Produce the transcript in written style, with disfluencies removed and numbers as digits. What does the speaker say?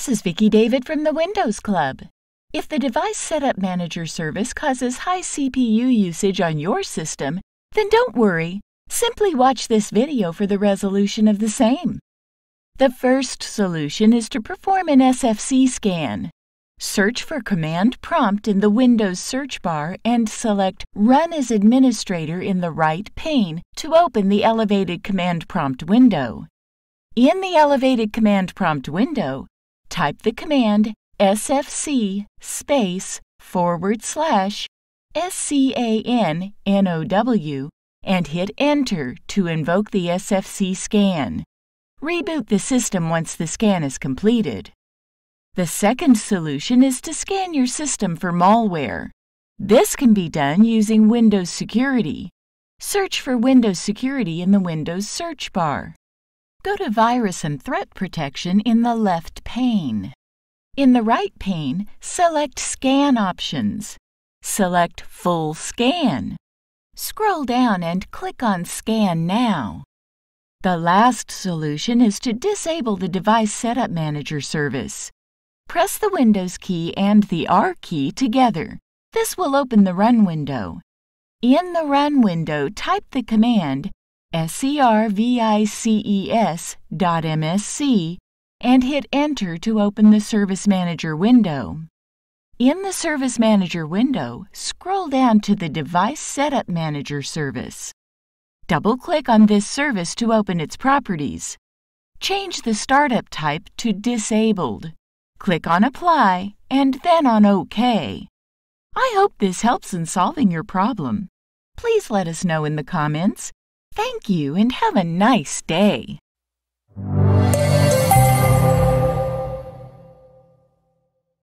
This is Vicki David from the Windows Club. If the Device Setup Manager service causes high CPU usage on your system, then don't worry. Simply watch this video for the resolution of the same. The first solution is to perform an SFC scan. Search for Command Prompt in the Windows search bar and select Run as Administrator in the right pane to open the elevated Command Prompt window. In the elevated Command Prompt window, type the command SFC /SCANNOW and hit Enter to invoke the SFC scan. Reboot the system once the scan is completed. The second solution is to scan your system for malware. This can be done using Windows Security. Search for Windows Security in the Windows search bar. Go to Virus and Threat Protection in the left pane. In the right pane, select Scan Options. Select Full Scan. Scroll down and click on Scan Now. The last solution is to disable the Device Setup Manager service. Press the Windows key and the R key together. This will open the Run window. In the Run window, type the command services.msc and hit Enter to open the Service Manager window. In the Service Manager window, scroll down to the Device Setup Manager service. Double-click on this service to open its properties. Change the startup type to Disabled. Click on Apply and then on OK. I hope this helps in solving your problem. Please let us know in the comments. Thank you and have a nice day.